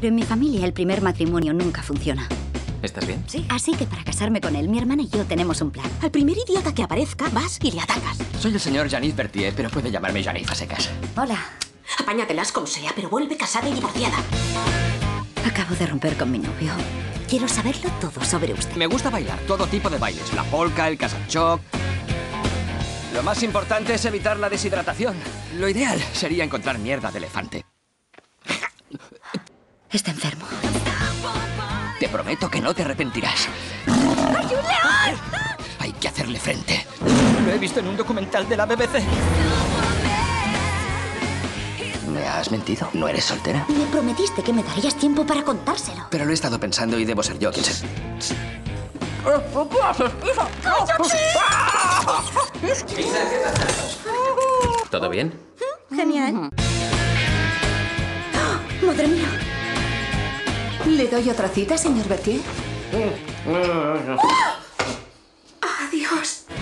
Pero en mi familia el primer matrimonio nunca funciona. ¿Estás bien? Sí. Así que para casarme con él, mi hermana y yo tenemos un plan. Al primer idiota que aparezca, vas y le atacas. Soy el señor Janis Berthier, pero puede llamarme Janis a secas. Hola. Apáñatelas como sea, pero vuelve casada y divorciada. Acabo de romper con mi novio. Quiero saberlo todo sobre usted. Me gusta bailar, todo tipo de bailes. La polka, el casachoc. Lo más importante es evitar la deshidratación. Lo ideal sería encontrar mierda de elefante. Está enfermo. Te prometo que no te arrepentirás. ¡Hay un león! Hay que hacerle frente. Lo he visto en un documental de la BBC. ¿Me has mentido? ¿No eres soltera? Me prometiste que me darías tiempo para contárselo. Pero lo he estado pensando y debo ser yo quien se... ¿Todo bien? Genial. ¡Madre mía! ¿Le doy otra cita, señor Berthier? ¡Adiós!